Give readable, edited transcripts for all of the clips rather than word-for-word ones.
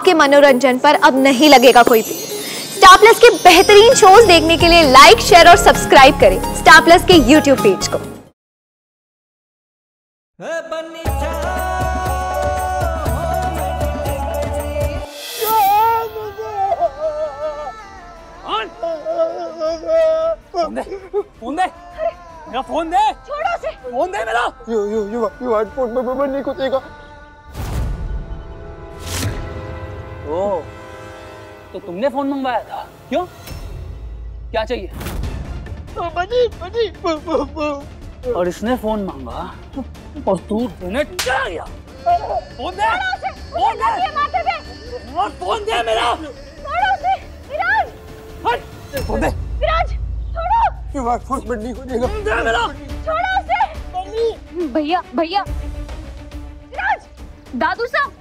आपके मनोरंजन पर अब नहीं लगेगा कोई भी। स्टार प्लस के बेहतरीन शोज देखने के लिए लाइक, शेयर और सब्सक्राइब करें स्टार प्लस के यूट्यूब पेज को। फोन दे मेरा, फोन दे, छोड़ो उसे, फोन दे मेरा। युवान फोन बन्नी को देगा। ओ, तो तुमने फोन मंगवाया था, क्यों? क्या चाहिए? बनी। और इसने फोन मांगा और तू देने चला गया। फोन दे, फोन दे, और फोन दे मेरा। छोड़ो उसे, विराज। हट, फोन दे। विराज, छोड़ो। युवान फोन बन्नी को देगा। फोन दे मेरा। छोड़ो उसे। भैया, भैया। विराज, दादू साहब।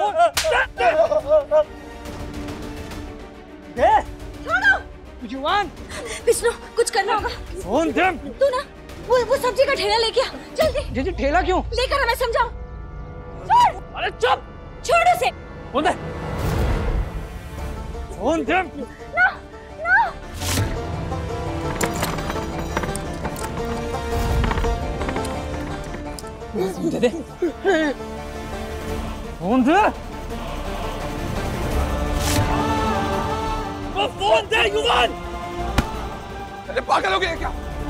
छोड़ो। युवान, विष्णु, कुछ करना होगा। फोन दे। तू ना वो सब्जी का ठेला लेके आ, जल्दी। जी ठेला क्यों? लेकर हमें समझाओ। छोड़। अरे चुप। छोड़ उसे। फोन दे। फोन दे। ना, ना। दे दे। फोन दे। वो फोन दे युवान। अरे पागल हो गए क्या?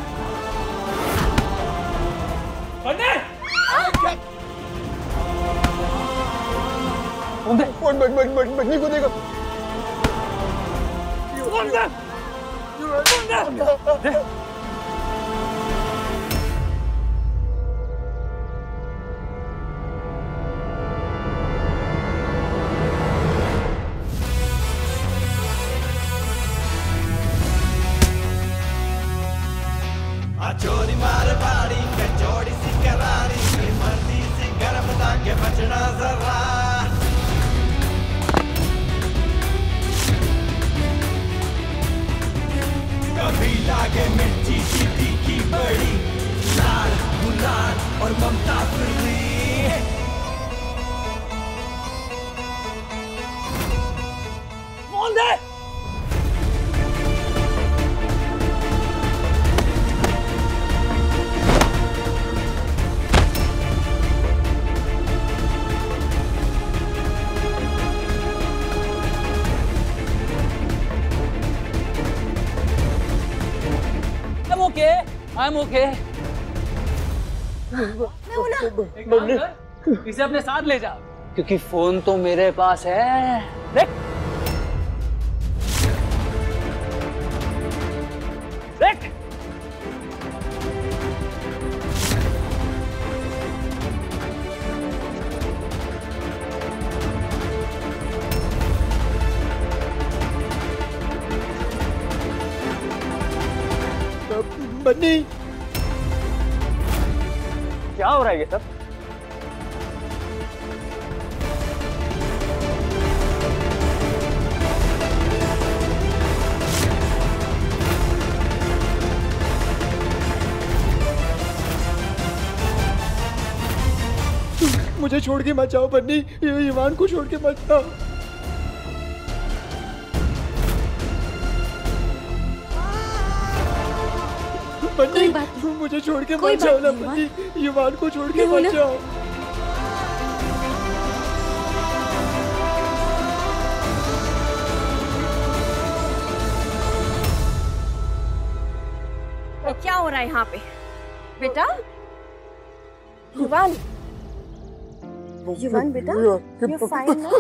फोन दे। फोन दे। फोन बन्नी को देगा। फोन दे। फोन दे। दे। चोरी मार बाड़ी कचौड़ी सी करारी मर्दी सी गरम ताके बचना जरा। कभी लागे मिर्ची सी तीखी बड़ी, लाल गुलाल और ममता फिरी। फोन दे। I'm okay. इसे अपने साथ ले जा, क्योंकि फोन तो मेरे पास है। देख, देख। बन्नी, क्या हो रहा है ये सब? मुझे छोड़ के मत जाओ बन्नी, युवान को छोड़ के मत जाओ। बन्नी, मुझे छोड़ के मत जाओ ना बन्नी, युवान को छोड़ के मत जाओ। क्या हो रहा है यहाँ पे? बेटा, युवान, युवान बेटा, you're fine ना?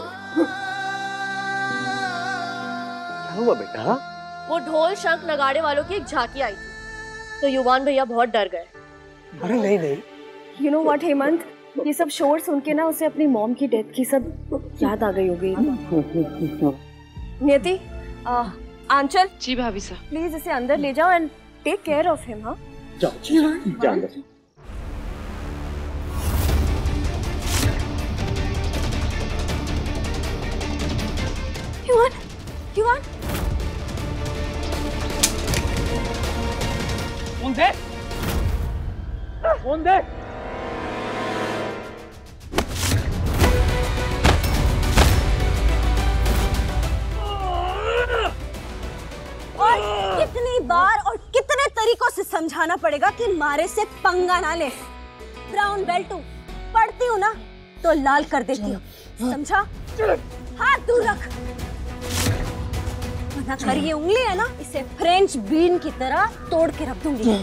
क्या हुआ बेटा? वो ढोल शंख नगाड़े वालों की एक झांकी आई थी, तो युवान भैया बहुत डर गए। अरे नहीं नहीं। You know what, हेमंत, ये सब शोर सुन के ना उसे अपनी मॉम की डेथ की सब याद आ गई होगी। नियति, आंचल। जी भाभी साहब। प्लीज इसे अंदर ले जाओ and take care of him. हाँ, जाओ अंदर। युवान, युवान, फोन दे, फोन दे। को से समझाना पड़ेगा कि मारे से पंगा ना ले। ब्राउन बेल्ट हूँ, पढ़ती हूँ ना तो लाल कर देती हूँ, समझा? हाथ दूर रख, वरना कर ये उंगली है ना, इसे फ्रेंच बीन की तरह तोड़ के रख दूंगी।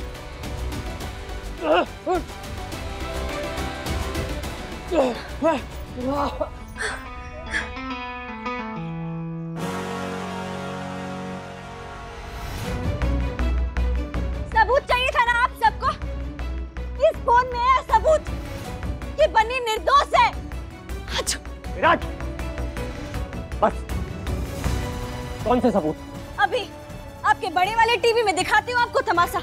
सबूत चाहिए था ना आप सबको? इस फोन में है सबूत कि बन्नी निर्दोष है। विराज, बस। कौन से सबूत? अभी आपके बड़े वाले टीवी में दिखाती हूँ आपको तमाशा।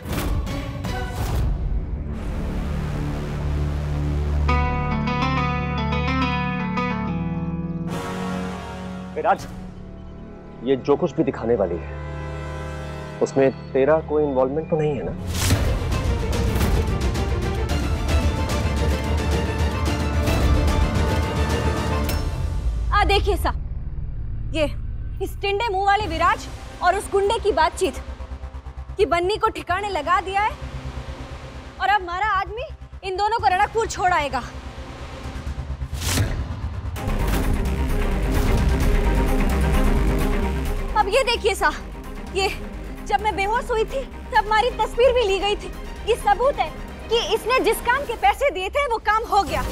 विराज, ये जो कुछ भी दिखाने वाली है उसमें तेरा कोई इन्वॉल्वमेंट तो नहीं है ना? देखिए सा, ये इस टिंडे मुंह वाले विराज और उस गुंडे की बातचीत कि बन्नी को ठिकाने लगा दिया है और अब हमारा आदमी इन दोनों को रणकपुर छोड़ आएगा। अब ये देखिए सा, ये जब मैं बेहोश हुई थी तब हमारी तस्वीर भी ली गई थी। ये सबूत है कि इसने जिस काम के पैसे दिए थे वो काम हो गया।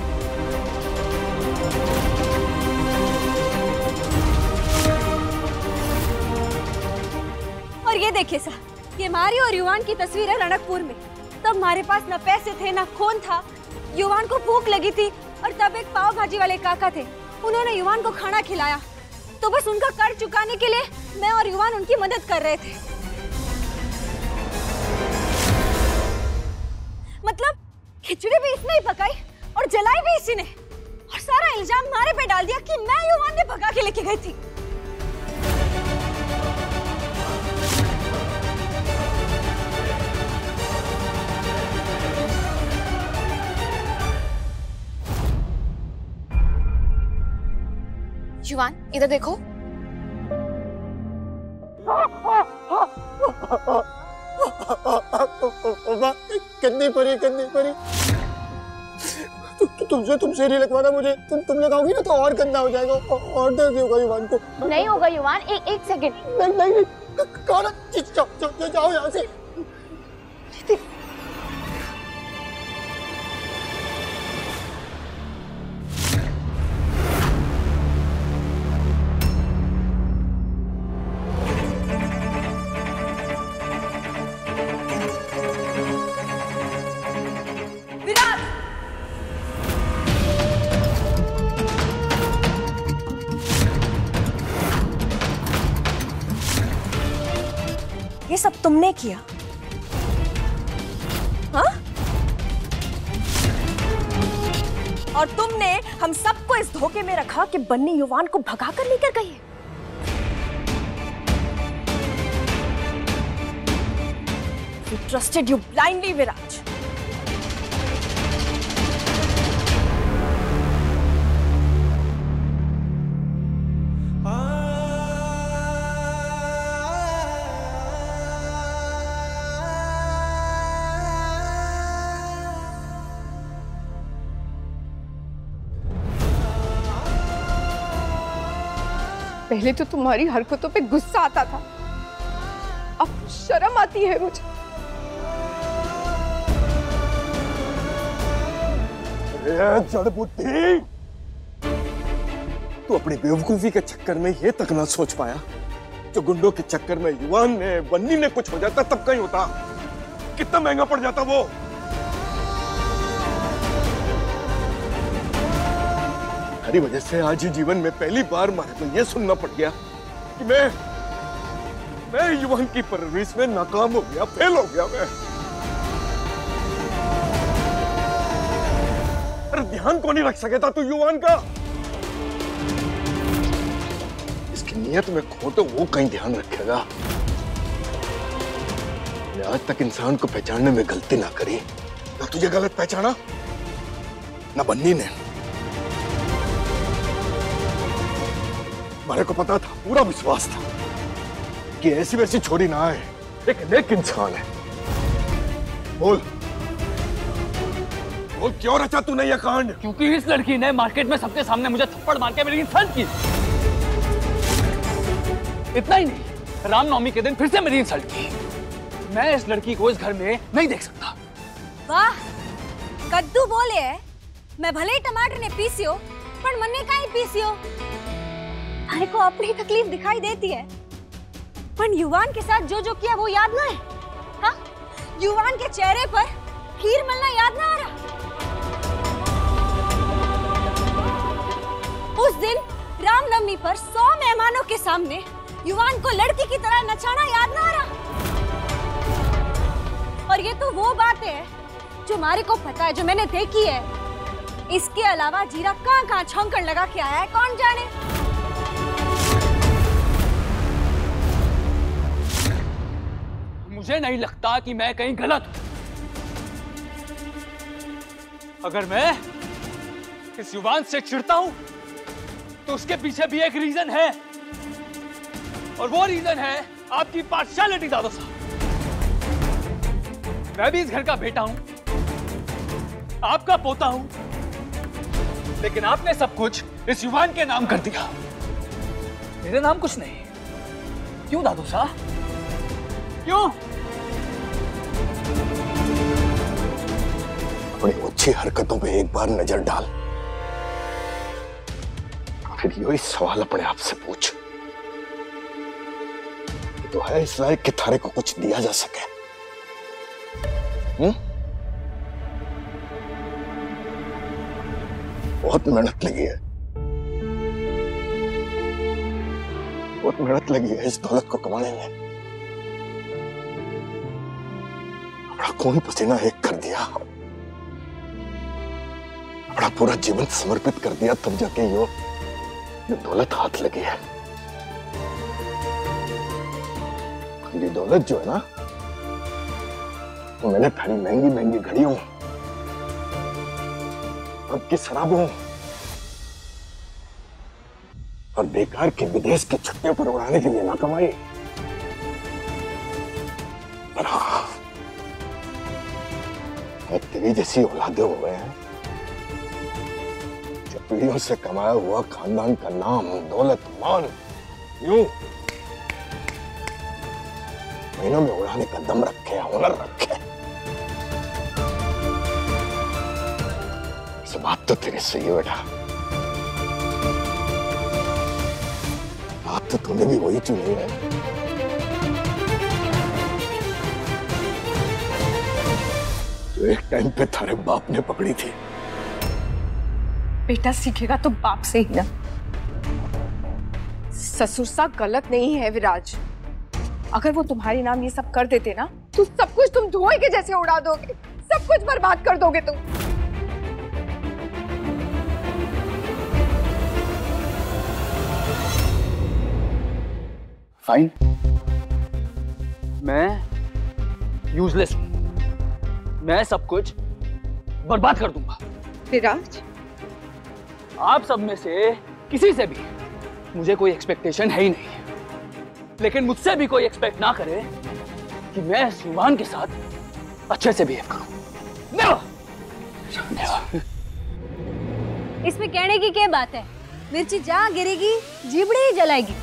और ये देखिए सा, ये मारी और युवान की तस्वीर है रणकपुर में। तब हमारे पास न पैसे थे न खून था। युवान को भूख लगी थी और तब एक पाव भाजी वाले काका थे, उन्होंने युवान को खाना खिलाया। तो बस उनका कर्ज चुकाने के लिए मैं और युवान उनकी मदद कर रहे थे। मतलब खिचड़ी भी इसने ही पकाई और जलाई भी इसी ने, और सारा इल्जाम हमारे पे डाल दिया कि मैं युवान ने भगा के लेके गई थी। युवान, इधर देखो। कितनी परी तुमसे नहीं लगवाना मुझे। तुम लगाओगी ना तो और गंदा हो जाएगा। और दर्द होगा युवान को। नहीं होगा युवान, एक सेकंड। नहीं कौन? जाओ यहाँ से। ये सब तुमने किया? हाँ? और तुमने हम सबको इस धोखे में रखा कि बन्नी युवान को भगा कर लेकर गई है। We trusted you blindly, विराज। पहले तो तुम्हारी हरकतों पे गुस्सा आता था, अब शर्म आती है मुझे। जड़ बुद्धि, तू अपनी बेवकूफी के चक्कर में ये तक ना सोच पाया जो गुंडों के चक्कर में युवान ने बन्नी ने कुछ हो जाता तब कहीं होता, कितना महंगा पड़ जाता वो। हरी वजह से आज ही जीवन में पहली बार मारे को ये सुनना पड़ गया कि मैं युवान की परवरिश में नाकाम हो गया, फेल हो गया मैं। अरे ध्यान को नहीं रख सके था तू युवान का। इसकी नियत में खो तो वो कहीं ध्यान रखेगा। आज तक इंसान को पहचानने में गलती ना करी, ना तुझे गलत पहचाना ना बन्नी ने। मेरे को पता था, पूरा विश्वास था कि ऐसी वैसी छोरी ना आए, एक नेक इंसान है। बोल बोल, क्यों रचा तूने यह कांड? क्योंकि इस लड़की ने मार्केट में सबके सामने मुझे थप्पड़ मार के मेरी इंसल्ट की। इतना ही नहीं, रामनवमी के दिन फिर से मेरी इंसल्ट की। मैं इस लड़की को इस घर में नहीं देख सकता। वाह, कद्दू बोले है, मैं भले ही टमाटर ने पीसियो पर मन्ने का ही पीसियो। थारे को अपनी तकलीफ दिखाई देती है, पर युवान के साथ जो जो किया वो याद ना है? हाँ, युवान के चेहरे पर खीर मलना याद ना आ रहा? उस दिन रामनवमी पर 100 मेहमानों के सामने युवान को लड़की की तरह नचाना याद ना आ रहा? और ये तो वो बात है जो मारे को पता है, जो मैंने देखी है। इसके अलावा जीरा कहाँ छौंकड़ लगा के आया है कौन जाने। मुझे नहीं लगता कि मैं कहीं गलत हूं। अगर मैं इस युवान से चिढ़ता हूं तो उसके पीछे भी एक रीजन है, और वो रीजन है आपकी पार्शियलिटी दादा साहब। मैं भी इस घर का बेटा हूं, आपका पोता हूं, लेकिन आपने सब कुछ इस युवान के नाम कर दिया, मेरे नाम कुछ नहीं। क्यों दादू साहब, क्यों? अपनी अच्छी हरकतों पे एक बार नजर डाल, फिर यही सवाल अपने आप से पूछ, तो है इस लायक कि थारे को कुछ दिया जा सके? बहुत मेहनत लगी है, बहुत मेहनत लगी है इस दौलत को कमाने में। अपना खून पसीना एक कर दिया, अपना पूरा जीवन समर्पित कर दिया, तब जाके ये दौलत हाथ लगी है। ये दौलत जो है ना, वो मैंने थारी महंगी महंगी घड़ियों, अब की शराबों और बेकार के विदेश की छुट्टियों पर उड़ाने के लिए ना कमाई। पर हाँ, तेरी जैसी औलादें हो गए हैं जो पीढ़ियों से कमाया हुआ खानदान का नाम, दौलत, मान यूं महीनों में उड़ाने का दम रखे, हुनर रखे। इस बात तो तेरी सही है बेटा, बात तो तूने भी वही चुनी है। जो एक टाइम पे थारे बाप ने पकड़ी थी। बेटा सीखेगा तो बाप से ही ना। ससुर सा गलत नहीं है विराज, अगर वो तुम्हारे नाम ये सब कर देते ना तो सब कुछ तुम धुएं के जैसे उड़ा दोगे, सब कुछ बर्बाद कर दोगे तुम। फाइन, मैं यूजलेस हूं, मैं सब कुछ बर्बाद कर दूंगा। विराज, आप सब में से किसी से भी मुझे कोई एक्सपेक्टेशन है ही नहीं, लेकिन मुझसे भी कोई एक्सपेक्ट ना करे कि मैं इस युवान के साथ अच्छे से बिहेव करूं। इसमें कहने की क्या बात है? मिर्ची जहाँ गिरेगी जीबड़ी ही जलाएगी।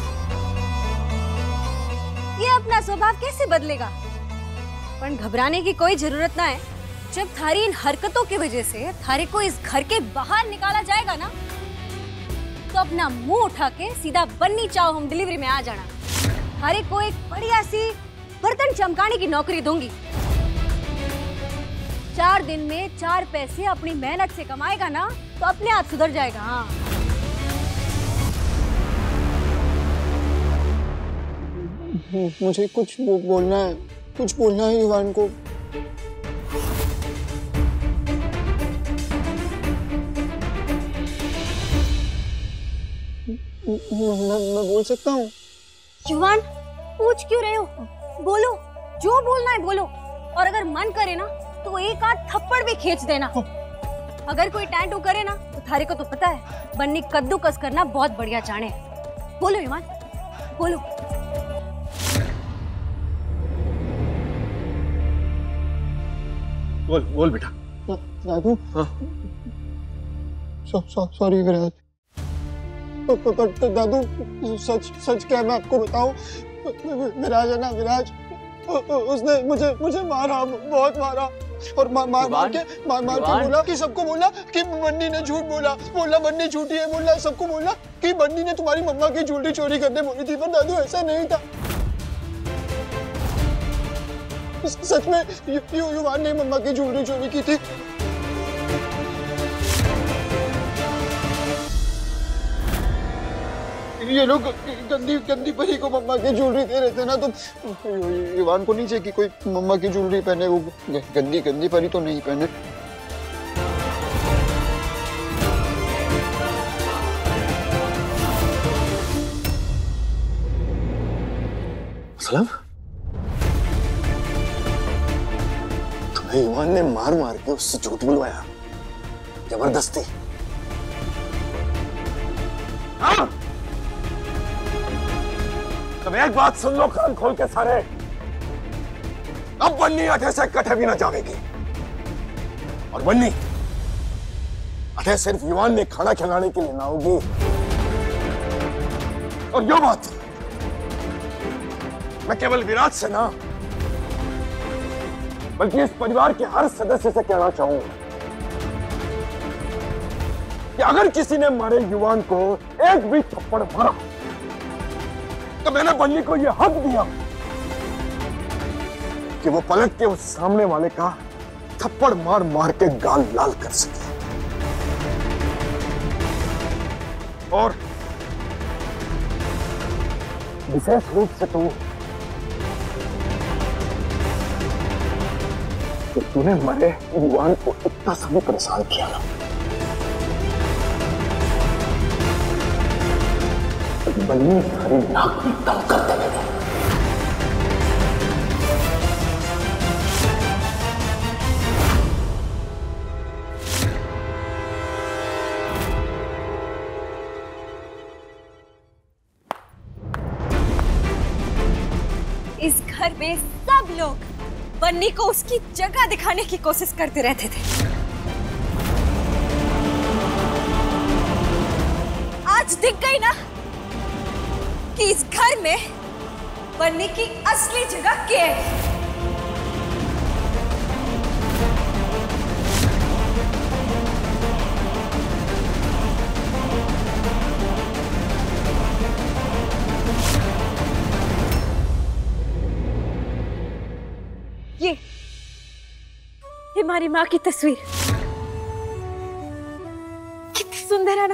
ये अपना स्वभाव कैसे बदलेगा? पर घबराने की कोई जरूरत ना है। जब थारी इन हरकतों की वजह से थारे को इस घर के बाहर निकाला जाएगा ना, तो अपना मुंह उठा के सीधा बन्नी चाव होम डिलीवरी में आ जाना। थारे को एक बढ़िया सी बर्तन चमकाने की नौकरी दूंगी। 4 दिन में 4 पैसे अपनी मेहनत से कमाएगा ना, तो अपने आप सुधर जाएगा। हाँ, मुझे कुछ बोलना है, कुछ बोलना है युवान को। मैं बोल सकता हूँ? युवान, पूछ क्यों रहे हो? बोलो, जो बोलना है बोलो। और अगर मन करे ना तो एक आध थप्पड़ भी खींच देना। अगर कोई टैंटू करे ना तो थारे को तो पता है, बन्नी कद्दूकस करना बहुत बढ़िया जाने। बोलो युवान, बोलो। बोल बेटा। दादू, हाँ। सॉरी विराज। तो दादू सच क्या मैं आपको बताऊं, विराज है ना, विराज उसने मुझे मारा, बहुत मारा, और मार के बोला कि सबको बोला कि बन्नी ने झूठ बोला बन्नी झूठी है, बोला सबको बोला कि बन्नी ने तुम्हारी मम्मा की ज्वेलरी चोरी करने बोली थी, पर दादू ऐसा नहीं था। सच में युवान ने मम्मा की ज्वेलरी चोरी की थी। ये लोग गंदी परी को मम्मा की ज्वेलरी दे रहे थे ना, तो युवान को नहीं चाहिए कि कोई मम्मा की ज्वेलरी पहने, वो गंदी परी तो नहीं पहने। मतलब तुम्हें युवान ने मार के उससे झूठ बुलवाया जबरदस्ती? हाँ? तब एक बात सुन लो कान खोल के सारे, अब बन्नी अठे से कटे भी ना जाएगी, और बन्नी अठे सिर्फ युवान में खाना खिलाने के लिए ना होगी। और यो बात मैं केवल विराज से ना, बल्कि इस परिवार के हर सदस्य से कहना चाहूंगा कि अगर किसी ने मारे युवान को एक भी थप्पड़ मारा तो मैंने बन्नी को यह हक दिया कि वो पलट के उस सामने वाले का थप्पड़ मार के गाल लाल कर सके। और विशेष रूप से तूने मरे युवान को इतना सभी परेशान किया ना, बन्नी सारी नाक में दम कर देगा। इस घर में सब लोग बन्नी को उसकी जगह दिखाने की कोशिश करते रहते थे। आज दिख गई ना कि इस घर में बन्नी की असली जगह क्या है। ये हमारी माँ की तस्वीर कितनी सुंदर है ना।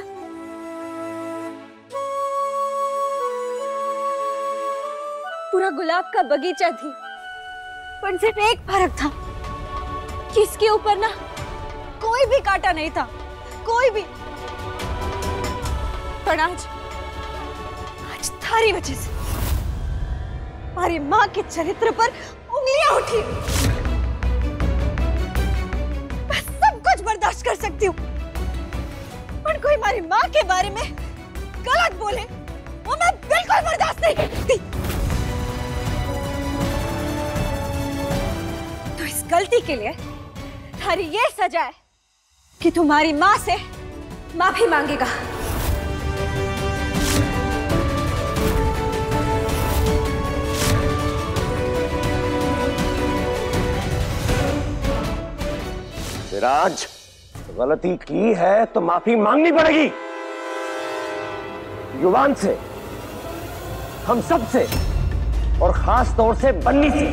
पूरा गुलाब का बगीचा थी, पर सिर्फ एक फर्क था कि इसके ऊपर ना कोई भी कांटा नहीं था, कोई भी। पर आज थारी वजह से हमारी माँ के चरित्र पर उंगलियां उठी। मैं सब कुछ बर्दाश्त कर सकती हूँ, पर कोई हमारी माँ के बारे में गलत बोले वो मैं बिल्कुल बर्दाश्त नहीं कर सकती। तो इस गलती के लिए थारी ये सजा है कि तुम्हारी माँ से माफी मांगेगा। विराज, गलती की है तो माफी मांगनी पड़ेगी। युवान से, हम सब से, और खास तौर से बन्नी से,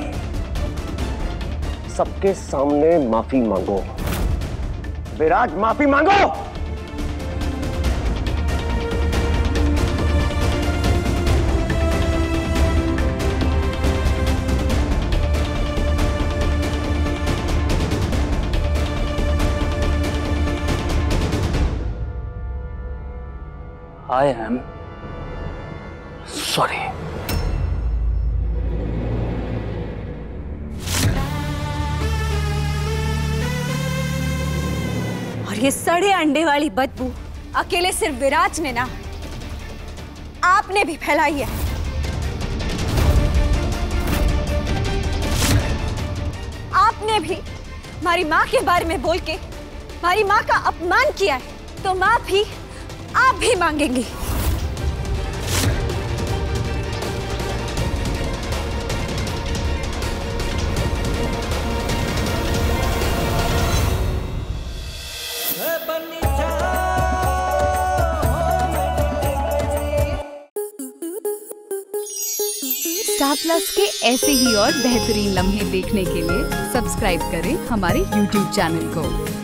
सबके सामने माफी मांगो। विराज, माफी मांगो। I am sorry. और ये सड़े अंडे वाली बदबू अकेले सिर्फ विराज ने ना, आपने भी फैलाई है। आपने भी हमारी माँ के बारे में बोल के हमारी माँ का अपमान किया है तो माफी आप भी मांगेंगी। स्टार प्लस के ऐसे ही और बेहतरीन लम्हे देखने के लिए सब्सक्राइब करें हमारे YouTube चैनल को।